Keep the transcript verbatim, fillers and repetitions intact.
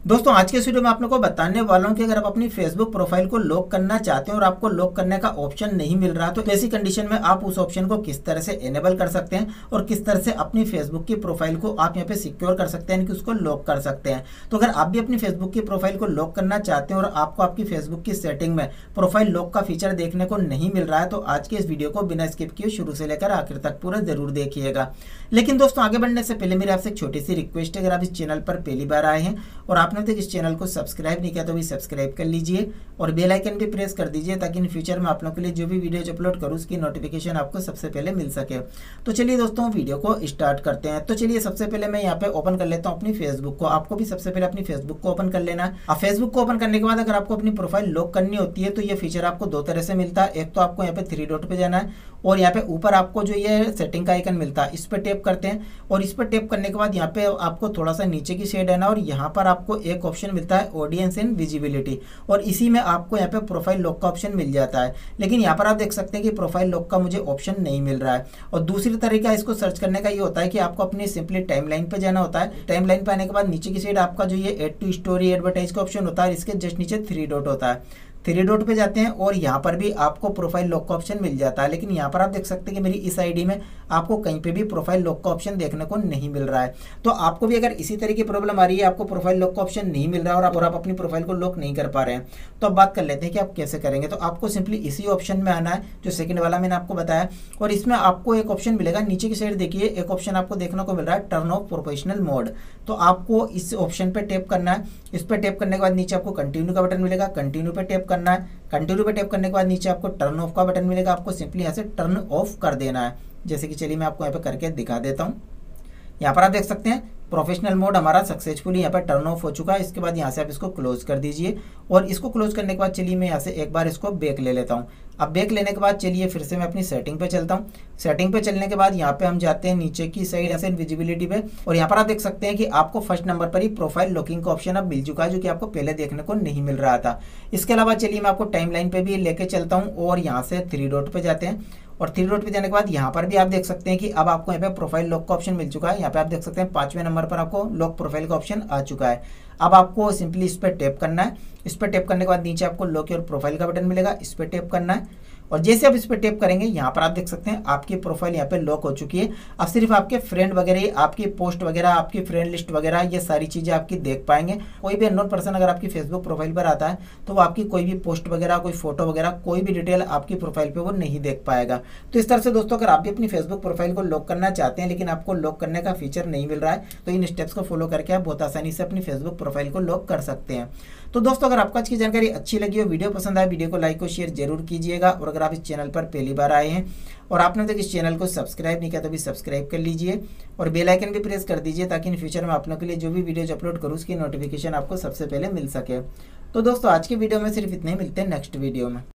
दोस्तों आज के इस वीडियो में आप लोगों को बताने वाला हूं कि अगर आप अपनी फेसबुक प्रोफाइल को लॉक करना चाहते हैं और आपको लॉक करने का ऑप्शन नहीं मिल रहा तो ऐसी कंडीशन में आप उस ऑप्शन को किस तरह से एनेबल कर सकते हैं और किस तरह से अपनी फेसबुक की प्रोफाइल को आप यहाँ पे सिक्योर कर सकते हैं कि उसको लॉक कर सकते हैं। तो अगर आप भी अपनी फेसबुक की प्रोफाइल को लॉक करना चाहते हैं और आपको आपकी फेसबुक की सेटिंग में प्रोफाइल लॉक का फीचर देखने को नहीं मिल रहा है तो आज के इस वीडियो को बिना स्किप किए शुरू से लेकर आखिर तक पूरा जरूर देखिएगा। लेकिन दोस्तों आगे बढ़ने से पहले मेरी आपसे एक छोटी सी रिक्वेस्ट है, अगर आप इस चैनल पर पहली बार आए हैं और आपने तक इस चैनल को सब्सक्राइब नहीं किया तो भी सब्सक्राइब कर लीजिए और बेल आइकन भी प्रेस कर दीजिए ताकि इन फ्यूचर में आप लोगों के लिए जो भी वीडियोज अपलोड करूँ उसकी नोटिफिकेशन आपको सबसे पहले मिल सके। तो चलिए दोस्तों वीडियो को स्टार्ट करते हैं। तो चलिए सबसे पहले मैं यहाँ पे ओपन कर लेता हूँ अपनी फेसबुक को। आपको भी सबसे पहले अपनी फेसबुक को ओपन कर लेना है। अब फेसबुक को ओपन करने के बाद अगर आपको अपनी प्रोफाइल लॉक करनी होती है तो ये फीचर आपको दो तरह से मिलता है। एक तो आपको यहाँ पे थ्री डॉट पे जाना है और यहाँ पे ऊपर आपको जो ये सेटिंग का आइकन मिलता है इस पर टैप करते हैं और इस पर टैप करने के बाद यहाँ पे आपको थोड़ा सा नीचे की साइड है ना और यहाँ पर आपको एक ऑप्शन मिलता है ऑडियंस इन विजिबिलिटी और इसी में आपको यहाँ पे प्रोफाइल लॉक का ऑप्शन मिल जाता है। लेकिन यहाँ पर आप देख सकते हैं कि प्रोफाइल लॉक का मुझे ऑप्शन नहीं मिल रहा है। और दूसरी तरीका इसको सर्च करने का ये होता है कि आपको अपनी सिंपली टाइमलाइन पे जाना होता है। टाइमलाइन पे आने के बाद नीचे की साइड आपका जो ये एड टू स्टोरी एडवर्टाइज का ऑप्शन होता है, इसके जस्ट नीचे थ्री डॉट होता है। थ्री डॉट पे जाते हैं और यहाँ पर भी आपको प्रोफाइल लॉक का ऑप्शन मिल जाता है। लेकिन यहाँ पर आप देख सकते हैं कि मेरी इस आईडी में आपको कहीं पे भी प्रोफाइल लॉक का ऑप्शन देखने को नहीं मिल रहा है। तो आपको भी अगर इसी तरह की प्रॉब्लम आ रही है, आपको प्रोफाइल लॉक का ऑप्शन नहीं मिल रहा है और आप, और आप अपनी प्रोफाइल को लॉक नहीं कर पा रहे हैं, तो अब बात कर लेते हैं कि आप कैसे करेंगे। तो आपको सिंपली इसी ऑप्शन में आना है जो सेकंड वाला मैंने आपको बताया और इसमें आपको एक ऑप्शन मिलेगा। नीचे की साइड देखिए एक ऑप्शन आपको देखने को मिल रहा है टर्न ऑफ प्रोफेशनल मोड। तो आपको इस ऑप्शन पे टैप करना है। इस पर टैप करने के बाद नीचे आपको कंटिन्यू का बटन मिलेगा, कंटिन्यू पे टैप करना है। कंटिन्यू पे टैप करने के बाद नीचे आपको टर्न ऑफ का बटन मिलेगा, आपको सिंपली यहाँ से टर्न ऑफ कर देना है। जैसे कि चलिए मैं आपको यहाँ पे करके दिखा देता हूँ। यहाँ पर आप देख सकते हैं प्रोफेशनल मोड हमारा सक्सेसफुली यहाँ पर टर्न ऑफ हो चुका है। इसके बाद यहाँ से आप इसको क्लोज कर दीजिए और इसको क्लोज करने के बाद चलिए मैं यहाँ से एक बार इसको बैक ले लेता हूँ। अब बैक लेने के बाद चलिए फिर से मैं अपनी सेटिंग पे चलता हूँ। सेटिंग पे चलने के बाद यहाँ पे हम जाते हैं नीचे की साइड ऐसे विजिबिलिटी पे और यहाँ पर आप देख सकते हैं कि आपको फर्स्ट नंबर पर ही प्रोफाइल लॉकिंग का ऑप्शन अब मिल चुका है जो कि आपको पहले देखने को नहीं मिल रहा था। इसके अलावा चलिए मैं आपको टाइम लाइन पे भी लेके चलता हूँ और यहाँ से थ्री डॉट पे जाते हैं और थ्री डॉट पे जाने के बाद यहाँ पर भी आप देख सकते हैं कि अब आपको यहाँ पे प्रोफाइल लॉक का ऑप्शन मिल चुका है। यहाँ पे आप देख सकते हैं पांचवें नंबर पर आपको लॉक प्रोफाइल का ऑप्शन आ चुका है। अब आपको सिंपली इस पर टैप करना है। इस पर टैप करने के बाद नीचे आपको लॉक योर प्रोफाइल का बटन मिलेगा, इस पर टैप करना है और जैसे आप इस पर टैप करेंगे यहाँ पर आप देख सकते हैं आपकी प्रोफाइल यहाँ पे लॉक हो चुकी है। अब सिर्फ आपके फ्रेंड वगैरह, आपकी पोस्ट वगैरह, आपकी फ्रेंड लिस्ट वगैरह ये सारी चीज़ें आपकी देख पाएंगे। कोई भी अननोन पर्सन अगर आपकी फेसबुक प्रोफाइल पर आता है तो वो आपकी कोई भी पोस्ट वगैरह, कोई फोटो वगैरह, कोई भी डिटेल आपकी प्रोफाइल पर वो नहीं देख पाएगा। तो इस तरह से दोस्तों अगर आप भी अपनी फेसबुक प्रोफाइल को लॉक करना चाहते हैं लेकिन आपको लॉक करने का फीचर नहीं मिल रहा है तो इन स्टेप्स को फॉलो करके आप बहुत आसानी से अपनी फेसबुक प्रोफाइल को लॉक कर सकते हैं। तो दोस्तों अगर आपको आज की जानकारी अच्छी लगी हो, वीडियो पसंद आए, वीडियो को लाइक और शेयर जरूर कीजिएगा और अगर आप इस चैनल पर पहली बार आए हैं और आपने तक इस चैनल को सब्सक्राइब नहीं किया तो भी सब्सक्राइब कर लीजिए और बेल आइकन भी प्रेस कर दीजिए ताकि इन फ्यूचर में आप लोगों के लिए जो भी वीडियोज अपलोड करूँ उसकी नोटिफिकेशन आपको सबसे पहले मिल सके। तो दोस्तों आज के वीडियो में सिर्फ इतने ही, मिलते हैं नेक्स्ट वीडियो में।